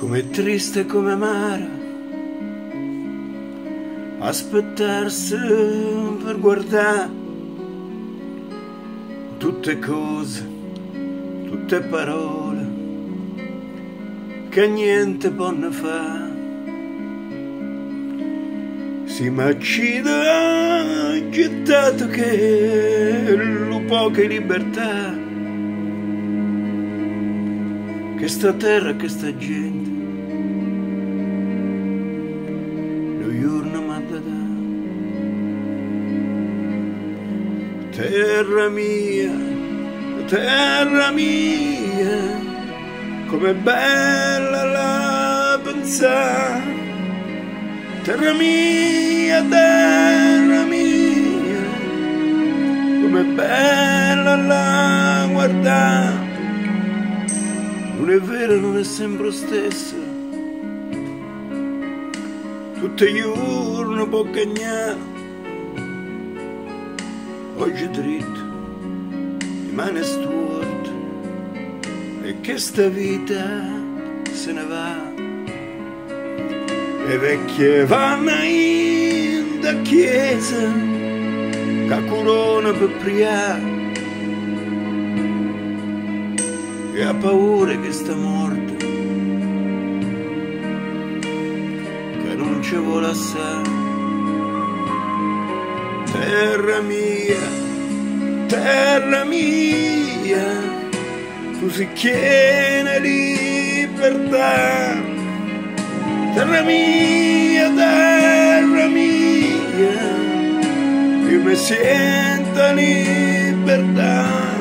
Com'è triste e come amara aspettarsi per guardare tutte cose, tutte parole che niente possono fare. Si m'accida gettato che lo poche libertà, che sta terra, che sta gente lo giorno m'ha da terra mia, com'è bella la pensare. Terra mia, com'è bella la guardare. Non è vero, non è sempre lo stesso, tutti i giorni può cagnare. Oggi è dritto, rimane storto, e che sta vita se ne va. Le vecchie vanno in da chiesa, che corona per priare, e ha paura che sta morta, che non ci vuole assai. Terra mia, tu si chiede libertà. Terra mia, io mi sento libertà.